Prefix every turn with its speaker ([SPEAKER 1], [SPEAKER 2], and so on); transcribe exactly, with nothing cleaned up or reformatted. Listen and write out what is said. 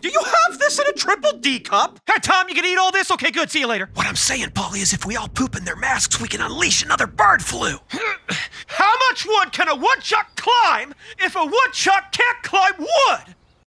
[SPEAKER 1] Do you have this in a triple D cup?
[SPEAKER 2] Hey, Tom, you can eat all this? Okay, good. See you later.
[SPEAKER 3] What I'm saying, Paulie, is if we all poop in their masks, we can unleash another bird flu.
[SPEAKER 1] How much wood can a woodchuck climb if a woodchuck can't climb wood?